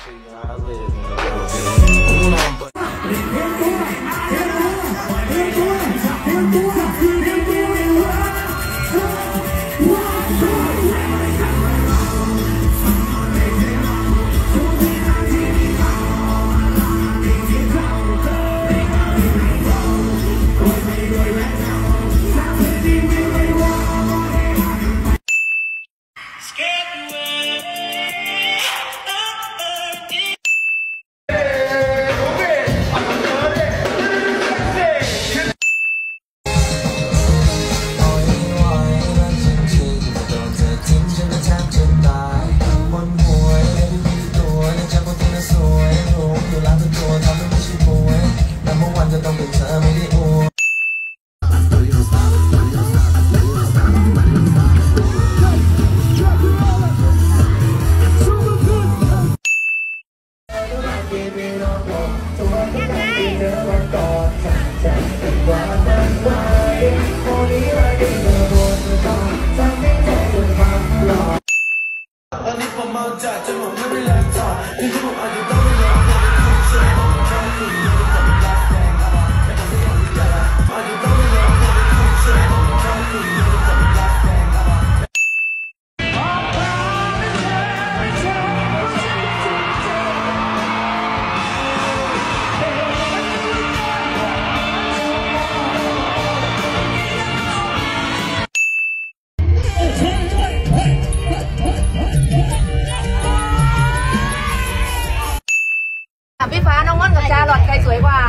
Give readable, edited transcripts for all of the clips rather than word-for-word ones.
พี่ฟ้าน้องม่อนกับชาลอตใครสวยกว่า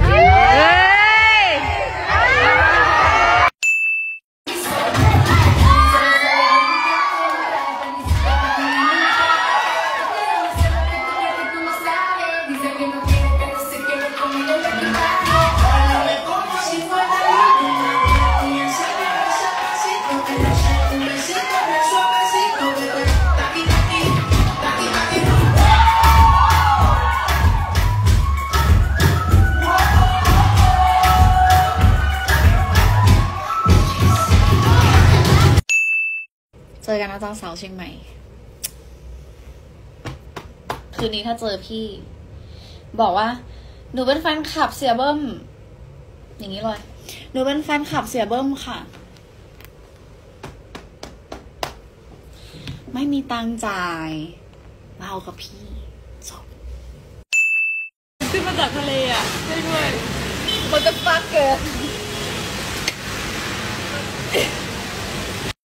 เจอกันนะเจ้าสาวเชียงใหม่คืนนี้ถ้าเจอพี่บอกว่าหนูเป็นแฟนคลับเสียเบิ้มอย่างนี้เลยหนูเป็นแฟนคลับเสียเบิ้มค่ะไม่มีตังค์จ่ายมาเอากับพี่จบขึ้นมาจากทะเลอ่ะใช่ด้วยมันจะฟักเกิน